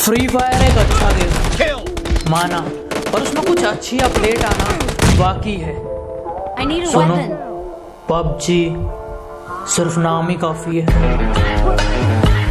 Free fire एक अच्छा game माना, पर उसमें कुछ अच्छी अपडेट आना बाकी है। सुनो, पबजी सिर्फ नाम ही काफी है।